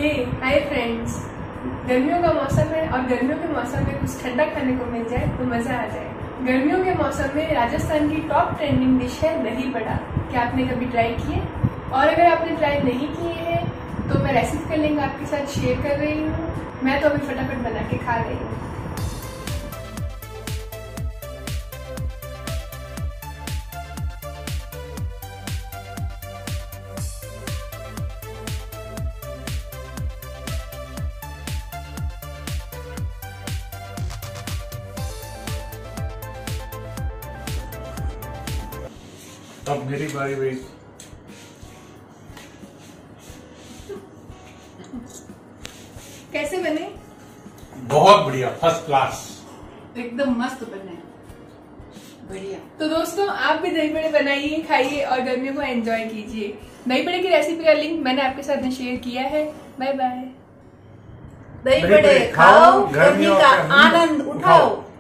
Hi friends. गर्मियों का मौसम है और गर्मियों के मौसम में कुछ ठंडा खाने को मिल जाए तो मजा आ जाए। गर्मियों के मौसम में राजस्थान की टॉप ट्रेंडिंग डिश है दही बड़ा। क्या आपने कभी ट्राई किए? और अगर आपने ट्राई नहीं किए हैं तो मैं रेसिपी का लिंक आपके साथ शेयर कर रही हूँ। मैं तो अभी फटाफट बना के खा रही हूँ। अब मेरी बारी भाई। कैसे बने? बहुत बढ़िया, फर्स्ट क्लास, एकदम मस्त बने, बढ़िया। तो दोस्तों आप भी दही बड़े बनाइए, खाइए और गर्मियों को एंजॉय कीजिए। दही बड़े की रेसिपी का लिंक मैंने आपके साथ में शेयर किया है। Bye bye. दही बड़े खाओ, गर्मी का आनंद उठाओ।